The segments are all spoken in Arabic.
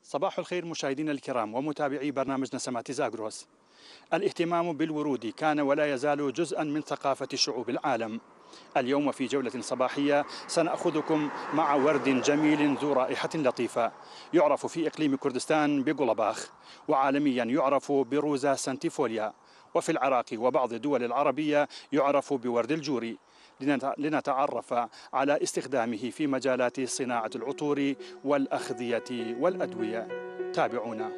صباح الخير مشاهدينا الكرام ومتابعي برنامج نسمات زاغروس. الاهتمام بالورود كان ولا يزال جزءا من ثقافة شعوب العالم. اليوم في جولة صباحية سنأخذكم مع ورد جميل ذو رائحة لطيفة يعرف في إقليم كردستان بقلباخ، وعالميا يعرف بروزا سنتيفوليا، وفي العراق وبعض الدول العربية يعرف بورد الجوري. لنتعرف على استخدامه في مجالات صناعة العطور والأغذية والأدوية. تابعونا.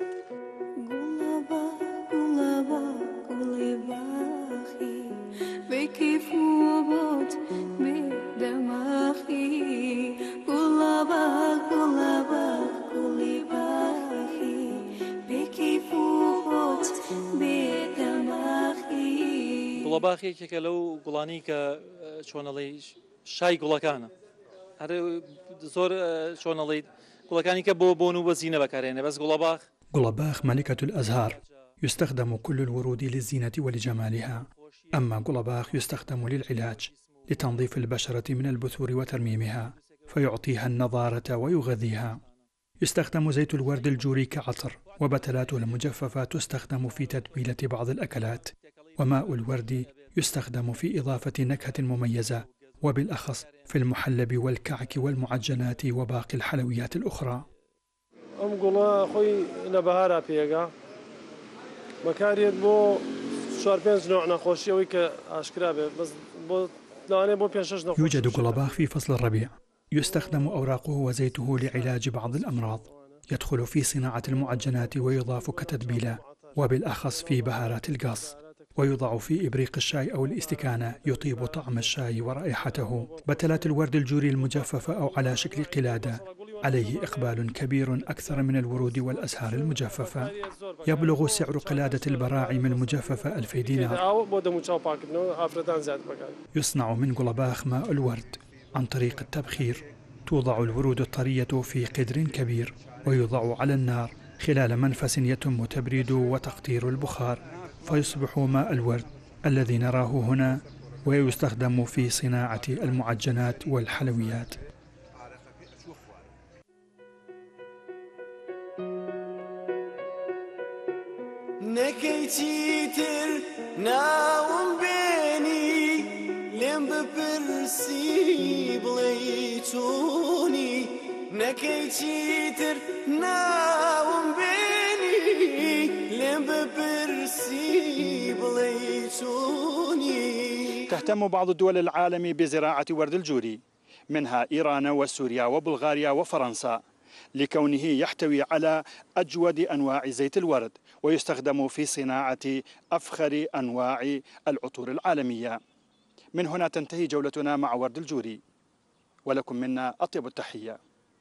گوڵەباخێکێکە لەو گوڵانی کە چۆنەڵی شای گوڵەکانە، هەر زۆر چۆنەڵی گوڵەکانی کە بۆ بۆن و بەزینە بەکارێنێ. بەس قلباخ ملكة الأزهار، يستخدم كل الورود للزينة ولجمالها، أما قلباخ يستخدم للعلاج لتنظيف البشرة من البثور وترميمها، فيعطيها النضارة ويغذيها. يستخدم زيت الورد الجوري كعطر، وبتلاته المجففة تستخدم في تتبيلة بعض الأكلات، وماء الورد يستخدم في إضافة نكهة مميزة، وبالأخص في المحلب والكعك والمعجنات وباقي الحلويات الأخرى. يوجد قلباخ في فصل الربيع، يستخدم أوراقه وزيته لعلاج بعض الأمراض، يدخل في صناعة المعجنات ويضاف كتتبيلة، وبالأخص في بهارات القص، ويوضع في إبريق الشاي أو الاستكانة يطيب طعم الشاي ورائحته. بتلات الورد الجوري المجففة أو على شكل قلادة عليه إقبال كبير أكثر من الورود والأزهار المجففة. يبلغ سعر قلادة البراعم المجففة 2000 دينار. يصنع من قلباخ ماء الورد عن طريق التبخير. توضع الورود الطرية في قدر كبير ويوضع على النار خلال منفس يتم تبريد وتقطير البخار، فيصبح ماء الورد الذي نراه هنا، ويستخدم في صناعة المعجنات والحلويات. تهتم بعض دول العالم بزراعة ورد الجوري، منها إيران وسوريا وبلغاريا وفرنسا، لكونه يحتوي على أجود أنواع زيت الورد، ويستخدم في صناعة أفخر أنواع العطور العالمية. من هنا تنتهي جولتنا مع ورد الجوري، ولكم منا أطيب التحية.